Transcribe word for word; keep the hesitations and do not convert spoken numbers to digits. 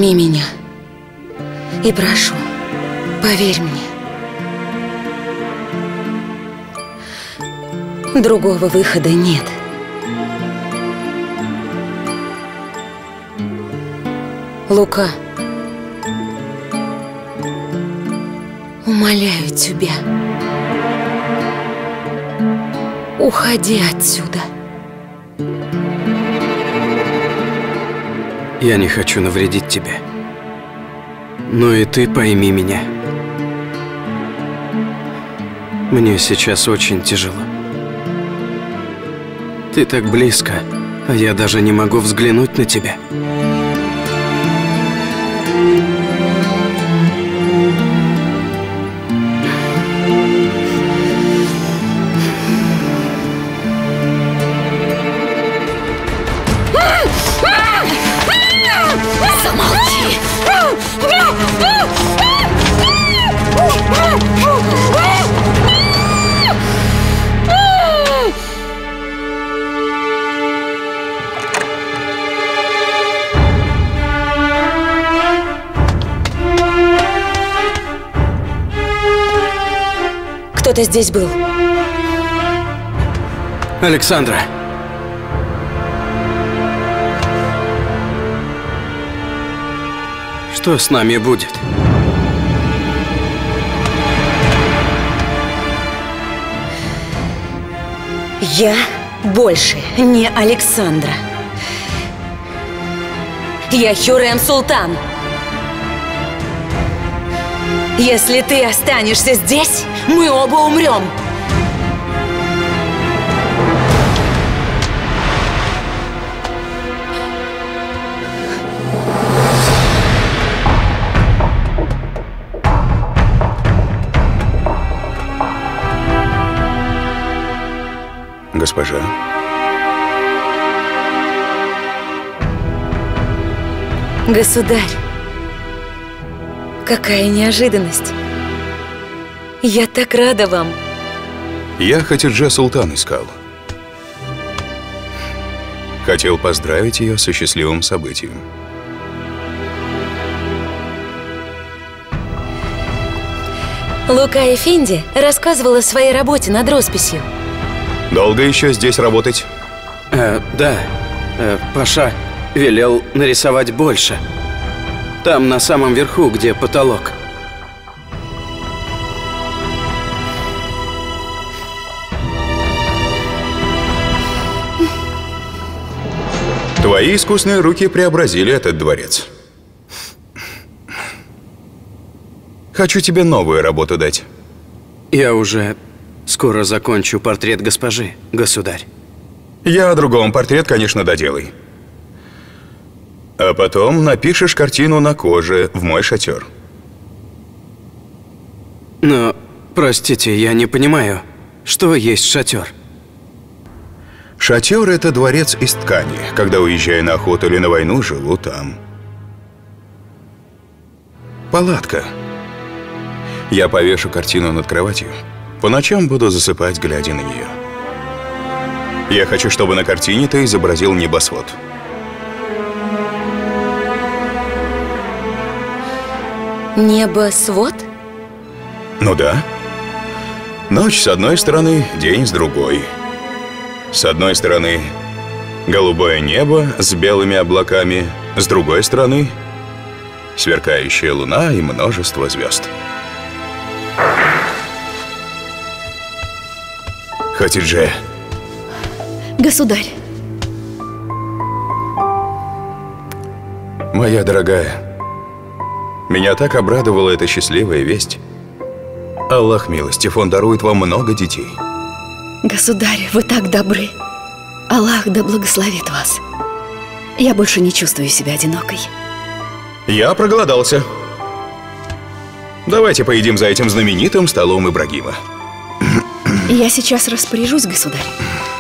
Пойми меня. И прошу, поверь мне. Другого выхода нет. Лука, умоляю тебя, уходи отсюда. Я не хочу навредить тебе. Но и ты пойми меня. Мне сейчас очень тяжело. Ты так близко, а я даже не могу взглянуть на тебя. Замолчи! Кто-то здесь был. Александра! Что с нами будет? Я больше не Александра. Я Хюррем Султан. Если ты останешься здесь, мы оба умрем. Госпожа. Государь, какая неожиданность. Я так рада вам. Я Хатидже Султан искал. Хотел поздравить ее со счастливым событием. Лука Эфенди рассказывала о своей работе над росписью. Долго еще здесь работать? Э, да. Э, Паша велел нарисовать больше. Там, на самом верху, где потолок. Твои искусные руки преобразили этот дворец. Хочу тебе новую работу дать. Я уже скоро закончу портрет госпожи, государь. Я о другом. Портрет, конечно, доделай. А потом напишешь картину на коже в мой шатер. Но, простите, я не понимаю, что есть шатер? Шатер – это дворец из ткани. Когда, уезжая на охоту или на войну, живу там. Палатка. Я повешу картину над кроватью. По ночам буду засыпать, глядя на нее. Я хочу, чтобы на картине ты изобразил небосвод. Небосвод? Ну да. Ночь с одной стороны, день с другой. С одной стороны голубое небо с белыми облаками, с другой стороны сверкающая луна и множество звезд. Хатидже. Государь. Моя дорогая, меня так обрадовала эта счастливая весть. Аллах милостив, Он дарует вам много детей. Государь, вы так добры. Аллах да благословит вас. Я больше не чувствую себя одинокой. Я проголодался. Давайте поедим за этим знаменитым столом Ибрагима. Я сейчас распоряжусь, государь.